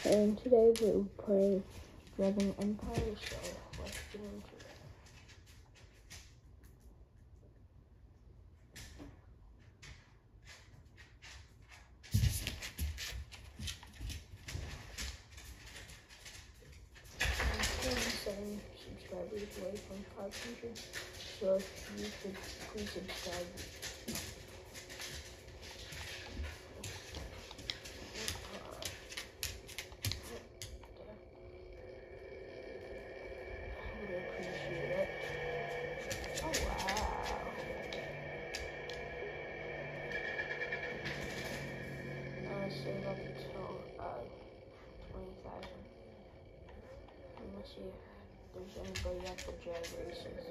And today we'll play Dragon Empire, so let's get into it. I'm 7 subscribers away from 500, so if you could please subscribe. Save up until 20,000. Let's see if there's anybody at the drag races.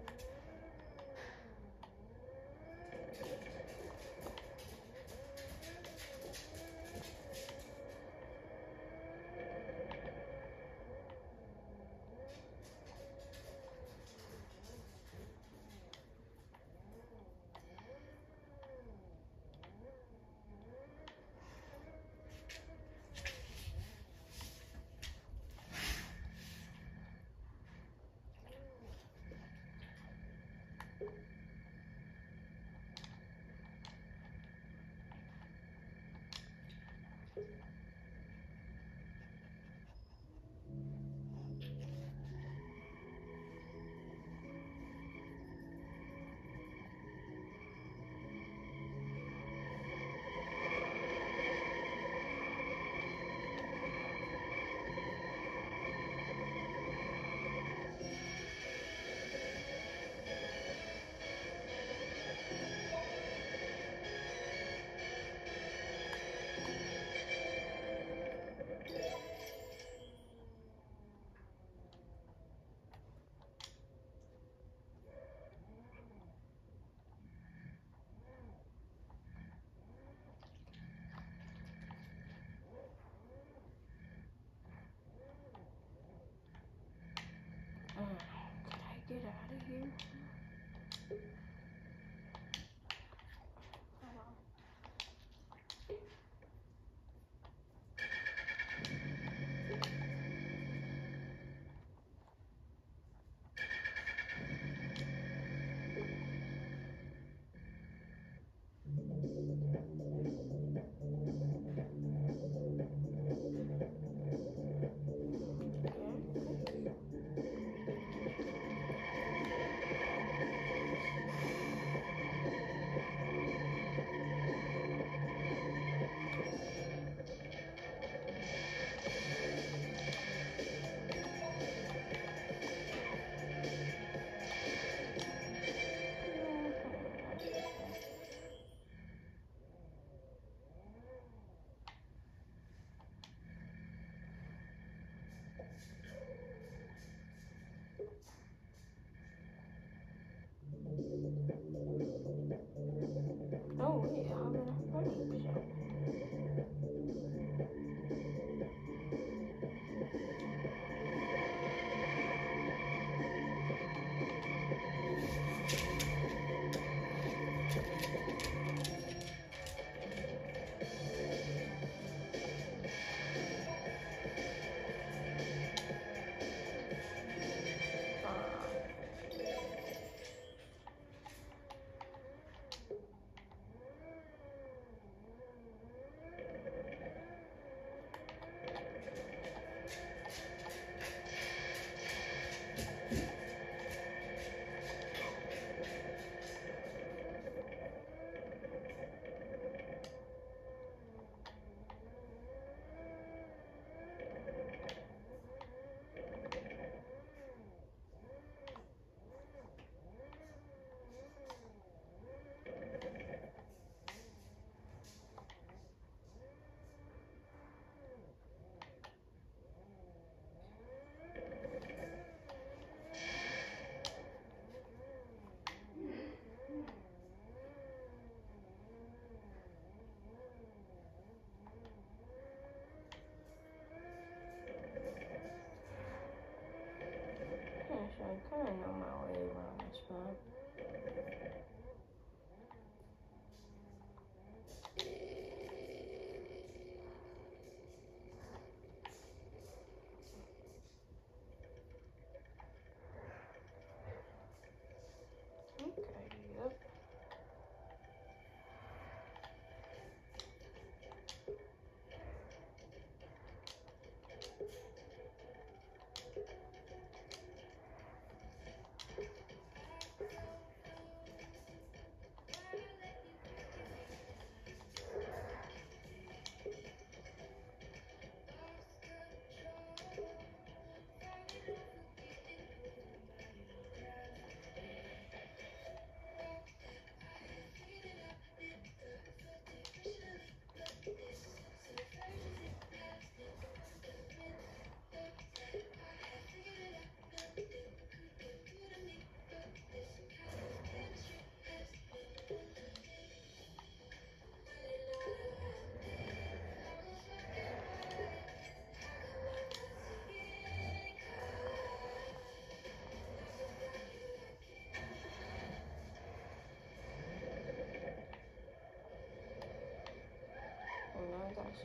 Could I get out of here? Oh wait, how many friends? So I kind of know my way around this map.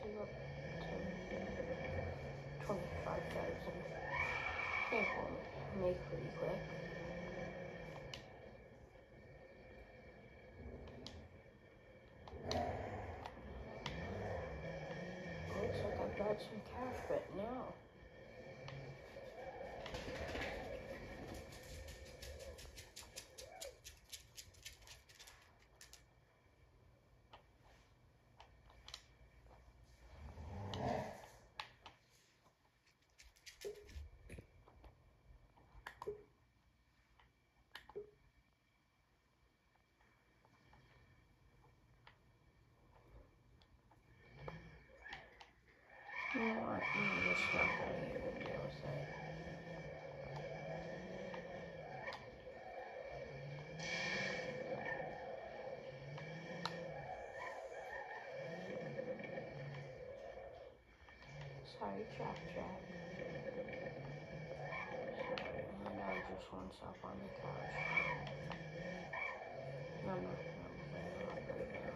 save up to 25,000. I think we'll make pretty quick. Looks like I've got some cash right now. You know what? I'm just not gonna even deal with it. Sorry, Jack. Sorry, my dog just wants up on the couch. I'm not gonna move it up right now.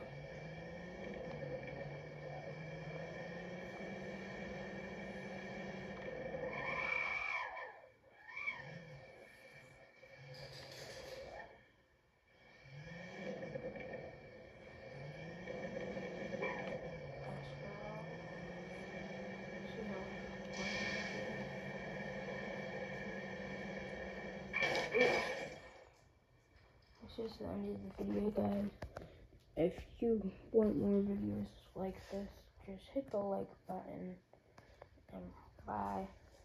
This is the end of the video, guys. If you want more videos like this, just hit the like button and bye.